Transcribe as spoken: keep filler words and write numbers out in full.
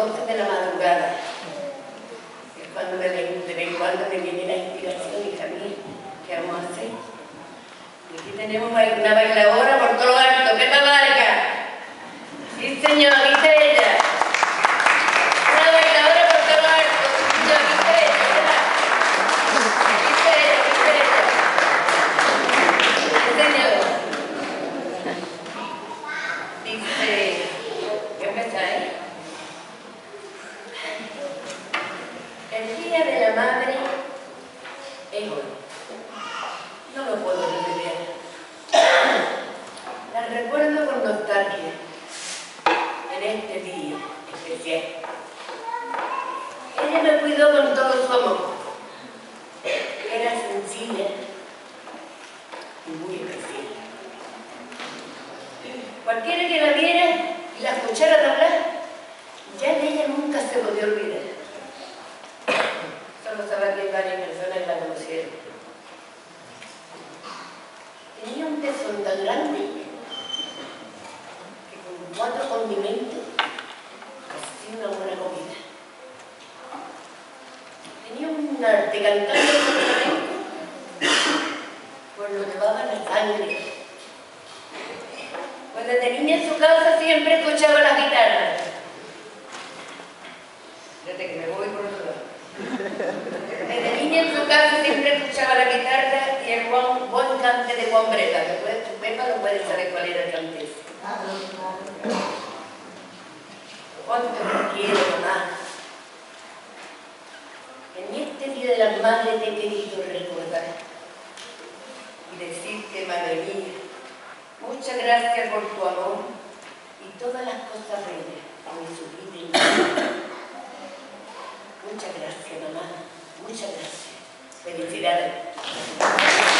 doce de la madrugada. Es cuando de vez en cuando me viene la inspiración, hija mía, ¿qué vamos a hacer? Y aquí tenemos una bailadora por todo lo alto, Pepa Vargas. Sí, señor, aquí está ella. Una bailadora por todo lo alto. Sí, señor, aquí está ella, ¿verdad? Aquí está ella, aquí está ella. Sí, señor. Dice, ¿qué empezáis? El día de la madre es hoy. No lo puedo olvidar. La recuerdo con nostalgia en este día especial. Ella me cuidó con todo su amor. Era sencilla y muy especial. Cualquiera que la viera y la escuchara hablar, ya de ella nunca se podía olvidar. Solo sabía que varias personas la conocieron. Tenía un tesón tan grande que con cuatro condimentos hacía una buena comida. Tenía un arte cantando con flamenco, pues lo llevaba en la sangre. Pues desde niña en su casa siempre escuchaba las guitarras. Fíjate que me voy por otro lado. Desde niña en su casa siempre escuchaba la guitarra y el buen, buen cante de Juan Breta, que puede, tu Pepa no puede saber cuál era el cante ese. ¿Cuánto te quiero, mamá? En este Día de las Madres te he querido recordar y decirte, madre mía, muchas gracias por tu amor y todas las cosas bellas que me supiste. Muchas gracias, mamá. Muchas gracias. Felicidades.